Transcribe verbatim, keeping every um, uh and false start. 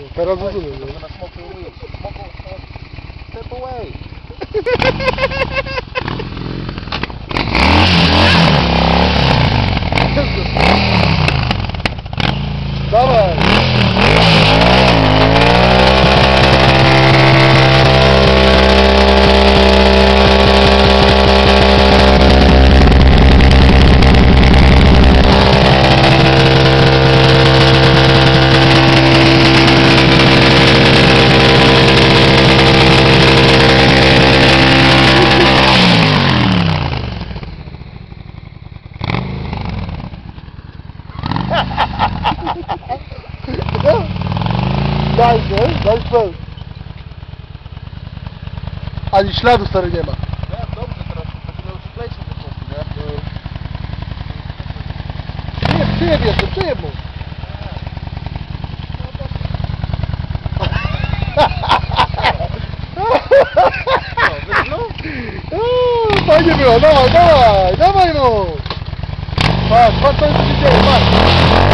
teraz rozumiem. To na smoku umyje. Smoku, step away. Dawaj! Daj się, daj spęd. Ani śladu stary nie ma. No dobrze, teraz będziemy ocieplejsze po prostu, nie? Nie, przyjeb jeszcze, przyjeb mu. O, fajnie było, dawaj, dawaj, dawaj mu. Patrz, patrz co się dzieje, patrz.